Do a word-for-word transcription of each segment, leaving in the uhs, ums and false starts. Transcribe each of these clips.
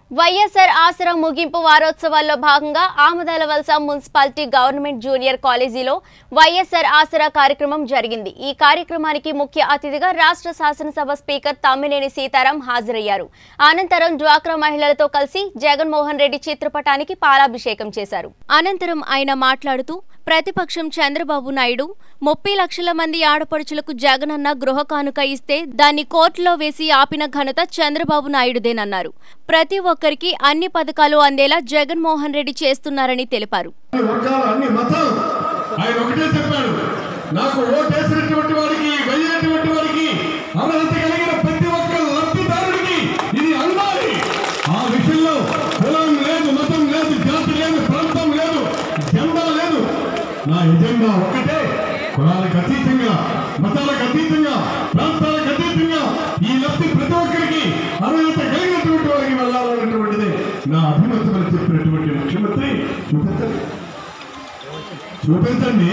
వైఎస్ఆర్ ఆసరా ముగింపు వారోత్సవాల్లో భాగంగా ఆమదాలవలస మున్సిపాలిటీ గవర్నమెంట్ జూనియర్ కాలేజీలో వైఎస్ఆర్ ఆసరా కార్యక్రమం జరిగింది। ఈ కార్యక్రమానికి ముఖ్య అతిథిగా రాష్ట్ర శాసనసభ స్పీకర్ తమ్మినేని సీతారాం హాజరయ్యారు। అనంతరం డ్వాక్రా మహిళలతో కలిసి జగన్మోహన్ రెడ్డి చిత్రపటానికి పాలాభిషేకం చేశారు। అనంతరం ఆయన మాట్లాడుతూ ప్రతిపక్షం చంద్రబాబు నాయుడు ముప్పై లక్షల మంది ఆడపడుచులకు జగనన్న గృహ కానుక ఇస్తే దాన్ని కోర్టులో వేసి ఆపిన ఘనత చంద్రబాబు నాయుడుదేనన్నారు। ప్రతి ఒక్కరికి అన్ని పథకాలు అందేలా జగన్మోహన్ రెడ్డి చేస్తున్నారని తెలిపారు। నా ఎజెండా ఒక్కటే, కులాలకు అతీతంగా, మతాలకు అతీతంగా, ప్రాంతాలకు అతీతంగా ఈ లబ్ధి ప్రతి ఒక్కరికి అర్హత కలిగినటువంటి వారికి వెళ్ళాలన్నటువంటిది నా అభిమతమని చెప్పినటువంటి ముఖ్యమంత్రి చూపించండి చూపించండి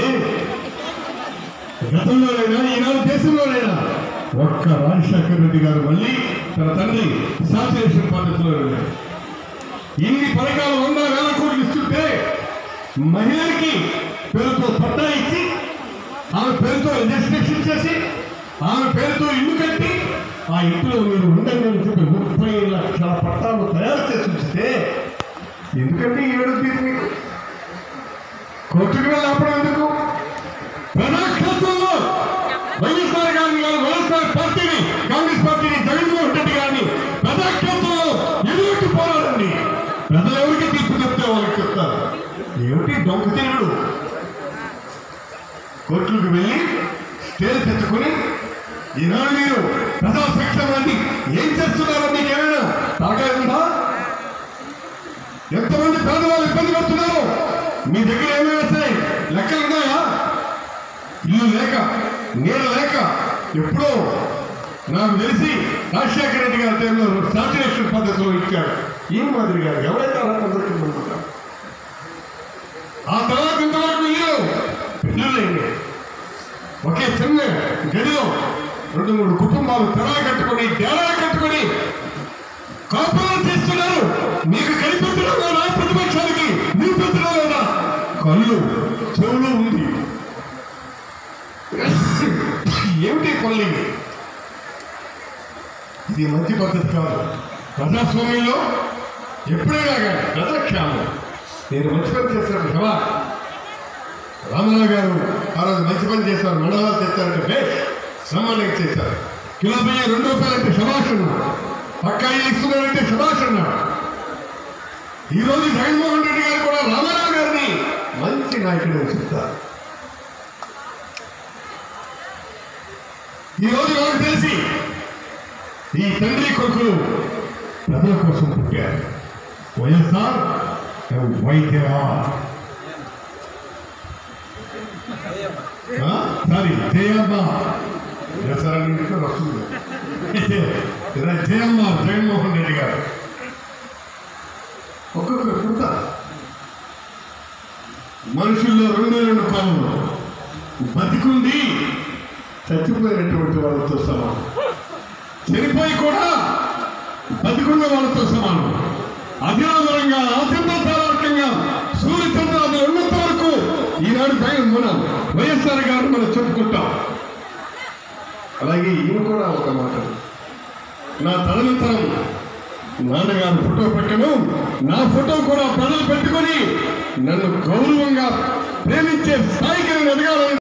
గతంలోనైనా ఈనాడు దేశంలోనైనా ఒక్క రాజశేఖర రెడ్డి గారు మళ్ళీ తన తండ్రి శాసనేశ్వర పద్ధతిలో ఇన్ని పథకాలు వందల వేల కోట్లు ఇస్తుంటే మహిళలకి పేరుతో పట్టా ఇచ్చి ఆమె పేరుతో రిజిస్ట్రేషన్ చేసి ఆమె పేరుతో ఇల్లు కట్టి ఆ ఇంట్లో మీరు ఉండండి అని చెప్పి ముప్పై లక్షల పట్టాలు తయారు చేసి ఉంచితే ఎందుకంటే ఏడు తీరు మీకు కోర్టుకు వెళ్ళి ఆపడం ఎందుకు? ప్రజాక్షేత్రంలో వైఎస్ఆర్ గాంధీ గారు వైఎస్ఆర్ పార్టీని కాంగ్రెస్ పార్టీని జగన్మోహన్ రెడ్డి గారిని ప్రజాక్షేత్రంలో ఎదుటి పోరాడండి। ప్రజలు ఎవరికి తీర్పు చెప్తే వాళ్ళకి చెప్తారు। ఏమిటి దొంగతీరుడు కోర్టులకు వెళ్ళి స్టేలు తెచ్చుకుని ఈనాడు మీరు ప్రజా సంక్షేమాన్ని ఏం చేస్తున్నారో మీకు ఏమైనా తాగా ఉందా? ఎంతమంది పేదవాళ్ళు ఇబ్బంది పడుతున్నారు? మీ దగ్గర ఏమైనా వస్తాయి లెక్కలు ఉన్నాయా? ఇల్లు లేక నీడ లేక ఎప్పుడో నాకు తెలిసి రాజశేఖర రెడ్డి గారి టైంలో శాసనేశ్వర పద్ధతిలో ఇచ్చాడు ఈ మాదిరి గారు ఎవరైతే అందరికీ ఆ తర్వాత ఇంతవరకు ఇల్లు పెళ్ళిళ్ళైంది ఒకే చిన్న గదిలో రెండు మూడు కుటుంబాలు తెరా కట్టుకొని డేరా కట్టుకొని కాపురం చేస్తున్నారు। మీకు కనిపెట్టడం లేదా ప్రతిపక్షానికి? మీరు పెట్టడం లేదా? కళ్ళు చెవులు ఉంది ఏమిటి కొల్లి? ఇది మంచి పద్ధతి కాదు। ప్రజాస్వామ్యంలో ఎప్పుడైనా కానీ ప్రజాక్షేమం నేను మంచి పని చేశాను కదా, రామారావు గారు ఆ రోజు మంచి పని చేశారు, మండలాలు తెచ్చారంటే సమ్మానం చేశారు, కిలో బియ్య రెండు రూపాయలంటే శభాష్ అన్నాడు, పక్కా ఇల్లు ఇస్తున్నారంటే శభాష్ అన్నాడు। ఈరోజు జగన్మోహన్ రెడ్డి గారు కూడా రామారావు గారిని మంచి నాయకుడు అని చెప్తారు। ఈరోజు నాకు తెలిసి ఈ తండ్రి కొడుకులు ప్రజల కోసం పుట్టారు। వైఎస్ఆర్ వైద్యరాజ్ సారీ జయమ్మ వస్తుంది జయమ్మ జగన్మోహన్ రెడ్డి గారు ఒక్కొక్కరు పుడతారు। మనుషుల్లో రెండు రెండు కాలంలో బతికుంది చచ్చిపోయినటువంటి వాళ్ళతో సమానం, చనిపోయి కూడా బతికున్న వాళ్ళతో సమానం। అధినాదరంగా ఆచంద్రతారకంగా సూర్య చంద్రాలు ఉన్నంత వరకు ఈనాడు జగన్ మనం వైఎస్ఆర్ గారు మనం చెప్పుకుంటాం। అలాగే ఈయన కూడా ఒక మాట, నా తదనంతరం నాన్నగారు ఫోటో పెట్టను, నా ఫోటో కూడా ప్రజలు పెట్టుకొని నన్ను గౌరవంగా ప్రేమించే స్థాయి